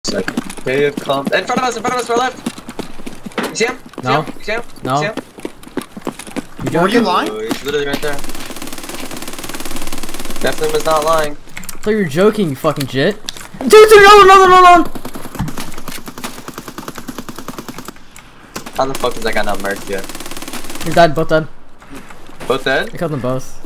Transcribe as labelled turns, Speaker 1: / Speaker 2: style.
Speaker 1: They've come in front of us, to our left. You see him?
Speaker 2: No.
Speaker 1: You see him?
Speaker 2: No.
Speaker 1: You see him?
Speaker 3: Were you lying?
Speaker 1: Oh, he's literally right there. Definitely was not lying.
Speaker 2: I thought you were joking, you fucking shit. Dude, no!
Speaker 1: How the fuck is that guy not marked yet?
Speaker 2: You're dead, both dead.
Speaker 1: Both dead?
Speaker 2: I killed them both.